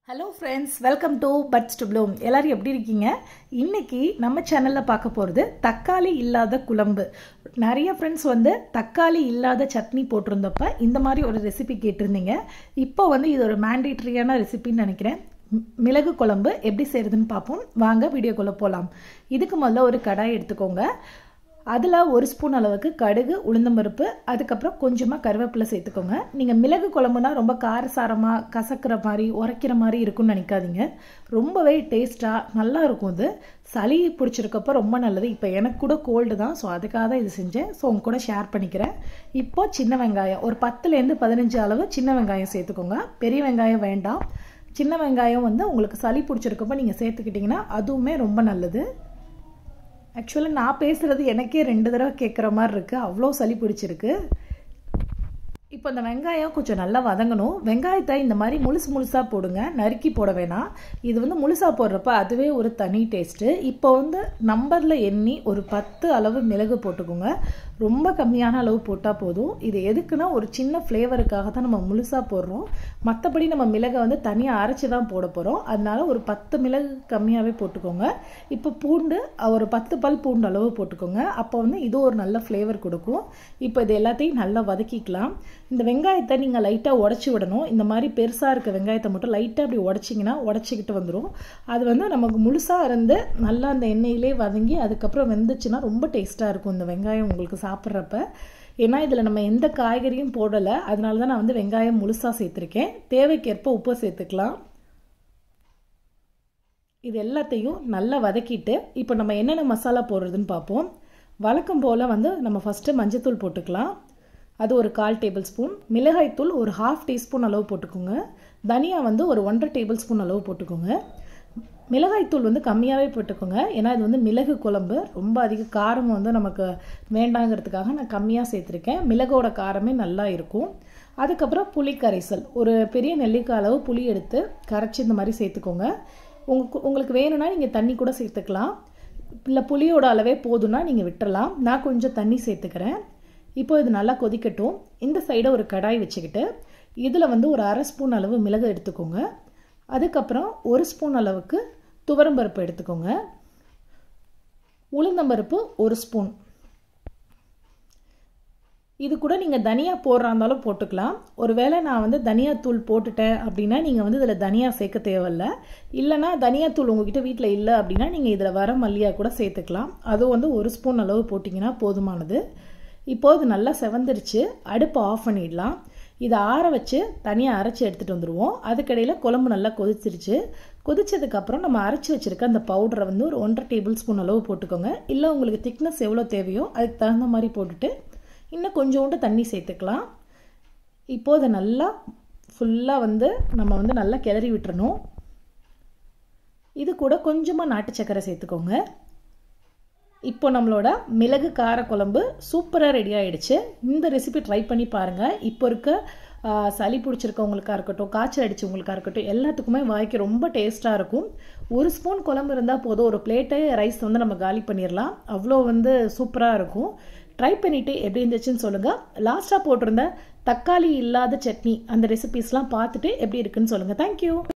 Hello friends, welcome to Buds to Bloom. எல்லாரும் எப்படி இருக்கீங்க? இன்னைக்கு நம்ம சேனல்ல பார்க்க போறது தக்காளி இல்லாத குழம்பு. நிறைய फ्रेंड्स தக்காளி இல்லாத சட்னி போட்டுருந்தப்ப இந்த மாதிரி ஒரு ரெசிபி கேட்டிருந்தீங்க. இப்போ இது ஒரு மேண்டேட்டரியான ரெசிபின்னு நினைக்கிறேன். மிளகு குழம்பு எப்படி செய்யறதுன்னு பாப்போம். வாங்க வீடியோக்குள்ள போலாம். இதுக்கு முதல்ல ஒரு கடாய் எடுத்துக்கோங்க. அதில் ஒரு ஸ்பூன் அளவுக்கு கடுகு உளுந்தம்பருப்பு அதுக்கப்புறம் கொஞ்சமாக கருவேப்பிலை சேர்த்துக்கோங்க. நீங்கள் மிளகு குழம்புனா ரொம்ப காரசாரமாக கசக்கிற மாதிரி உரைக்கிற மாதிரி இருக்குன்னு நினைக்காதீங்க. ரொம்பவே டேஸ்ட்டாக நல்லா இருக்கும். இது சளி பிடிச்சிருக்கப்போ ரொம்ப நல்லது. இப்போ எனக்கு கூட கோல்டு தான், ஸோ அதுக்காக தான் இது செஞ்சேன். ஸோ உங்க கூட ஷேர் பண்ணிக்கிறேன். இப்போ சின்ன வெங்காயம் ஒரு 10லேருந்து 15 அளவு சின்ன வெங்காயம் சேர்த்துக்கோங்க. பெரிய வெங்காயம் வேண்டாம். சின்ன வெங்காயம் உங்களுக்கு சளி பிடிச்சிருக்கப்போ நீங்கள் சேர்த்துக்கிட்டிங்கன்னா அதுவுமே ரொம்ப நல்லது. ஆக்சுவலாக நான் பேசுகிறது எனக்கே 2 தடவை கேட்குற மாதிரி இருக்குது, அவ்வளோ சளி பிடிச்சிருக்கு. இப்போ இந்த வெங்காயம் கொஞ்சம் நல்லா வதங்கணும். வெங்காயத்தை இந்த மாதிரி முழுசாக போடுங்க, நறுக்கி போட வேணாம். இது முழுசாக போடுறப்ப அதுவே ஒரு தனி டேஸ்ட்டு. இப்போ நம்பரில் எண்ணி ஒரு 10 அளவு மிளகு போட்டுக்கோங்க. ரொம்ப கம்மியான அளவு போட்டால் போதும். இது எதுக்குன்னா ஒரு சின்ன ஃப்ளேவருக்காக தான் நம்ம முழுசாக போடுறோம். மற்றபடி நம்ம மிளகை தனியாக அரைச்சி தான் போட போகிறோம். அதனால ஒரு 10 மிளகு கம்மியாகவே போட்டுக்கோங்க. இப்போ பூண்டு ஒரு 10 பல் பூண்டு அளவு போட்டுக்கோங்க. அப்போ இது ஒரு நல்ல ஃப்ளேவர் கொடுக்கும். இப்போ இது எல்லாத்தையும் நல்லா வதக்கிக்கலாம். இந்த வெங்காயத்தை நீங்கள் லைட்டாக உடச்சி விடணும். இந்த மாதிரி பெருசாக இருக்க வெங்காயத்தை மட்டும் லைட்டாக அப்படி உடச்சிங்கன்னா உடச்சிக்கிட்டு வந்துடும். அது நமக்கு முழுசாக இருந்து நல்லா அந்த எண்ணெயிலே வதங்கி அதுக்கப்புறம் வெந்துச்சுன்னா ரொம்ப டேஸ்ட்டாக இருக்கும் இந்த வெங்காயம் உங்களுக்கு சாப்பிட்றப்ப. ஏன்னா இதில் நம்ம எந்த காய்கறியும் போடலை, அதனால தான் நான் வெங்காயம் முழுசாக சேர்த்துருக்கேன். தேவைக்கேற்ப உப்பு சேர்த்துக்கலாம். இது எல்லாத்தையும் நல்லா வதக்கிட்டு இப்போ நம்ம என்னென்ன மசாலா போடுறதுன்னு பார்ப்போம். வழக்கம் போல் நம்ம ஃபஸ்ட்டு மஞ்சத்தூள் போட்டுக்கலாம். அது ஒரு 1/4 டேபிள் ஸ்பூன். மிளகாய்த்தூள் ஒரு 1/2 டீஸ்பூன் அளவு போட்டுக்கோங்க. தனியா ஒரு 1/2 டேபிள் ஸ்பூன் அளவு போட்டுக்கோங்க. மிளகாய்த்தூள் கம்மியாகவே போட்டுக்கோங்க. ஏன்னா இது மிளகு குழம்பு, ரொம்ப அதிக காரம் நமக்கு வேண்டாங்கிறதுக்காக நான் கம்மியாக சேர்த்துருக்கேன். மிளகோட காரமே நல்லா இருக்கும். அதுக்கப்புறம் புளி கரைசல் ஒரு பெரிய நெல்லிக்காய் அளவு புளி எடுத்து கரைச்சி இந்த மாதிரி சேர்த்துக்கோங்க. உங்களுக்கு வேணும்னா நீங்கள் தண்ணி கூட சேர்த்துக்கலாம். இல்லை புளியோட அளவே போதும்னா நீங்கள் விட்டுறலாம். நான் கொஞ்சம் தண்ணி சேர்த்துக்கிறேன். இப்போ இது நல்லா கொதிக்கட்டும். இந்த சைடை ஒரு கடாய் வச்சுக்கிட்டு இதில் ஒரு 1/2 ஸ்பூன் அளவு மிளகு எடுத்துக்கோங்க. அதுக்கப்புறம் 1 ஸ்பூன் அளவுக்கு துவரம்பருப்பு எடுத்துக்கோங்க. உளுந்தம்பருப்பு 1 ஸ்பூன். இது கூட நீங்கள் தனியா போடுறா இருந்தாலும் போட்டுக்கலாம். ஒருவேளை நான் தனியாத்தூள் போட்டுட்டேன் அப்படின்னா நீங்கள் இதில் தனியா சேர்க்க தேவையில்லை. இல்லைனா தனியாத்தூள் உங்ககிட்ட வீட்டில் இல்லை அப்படின்னா நீங்கள் இதில் வர மல்லியாக கூட சேர்த்துக்கலாம். அது 1 ஸ்பூன் அளவு போட்டிங்கன்னா போதுமானது. இப்போது இது நல்லா செவந்துருச்சு. அடுப்பை ஆஃப் பண்ணிடலாம். இதை ஆற வச்சு தனியாக அரைச்சி எடுத்துகிட்டு வந்துடுவோம். அதுக்கடையில் குழம்பு நல்லா கொதிச்சிருச்சு. கொதிச்சதுக்கப்புறம் நம்ம அரைச்சி வச்சுருக்க அந்த பவுடரை ஒரு 1/2 டேபிள் ஸ்பூன் அளவு போட்டுக்கோங்க. இல்லை உங்களுக்கு திக்னஸ் எவ்வளோ தேவையோ அதுக்கு தகுந்த மாதிரி போட்டுட்டு இன்னும் கொஞ்சோண்டு தண்ணி சேர்த்துக்கலாம். இப்போது அதை நல்லா ஃபுல்லாக நம்ம நல்லா கிளறி விட்டுறணும். இது கூட கொஞ்சமாக நாட்டு சர்க்கரை சேர்த்துக்கோங்க. இப்போ நம்மளோட மிளகு கார குழம்பு சூப்பராக ரெடி ஆகிடுச்சு. இந்த ரெசிபி ட்ரை பண்ணி பாருங்கள். இப்போ இருக்க சளி பிடிச்சிருக்கவங்களுக்காக இருக்கட்டும், காய்ச்சல் அடிச்சவங்களுக்காக இருக்கட்டும், எல்லாத்துக்குமே வாய்க்கு ரொம்ப டேஸ்ட்டாக இருக்கும். 1 ஸ்பூன் குழம்பு இருந்தால் போதும், ஒரு பிளேட்டே ரைஸ் நம்ம காலி பண்ணிடலாம். அவ்வளோ சூப்பராக இருக்கும். ட்ரை பண்ணிவிட்டு எப்படி இருந்துச்சுன்னு சொல்லுங்கள். லாஸ்ட்டாக போட்டிருந்த தக்காளி இல்லாத சட்னி அந்த ரெசிபிஸ்லாம் பார்த்துட்டு எப்படி இருக்குன்னு சொல்லுங்கள். தேங்க்யூ.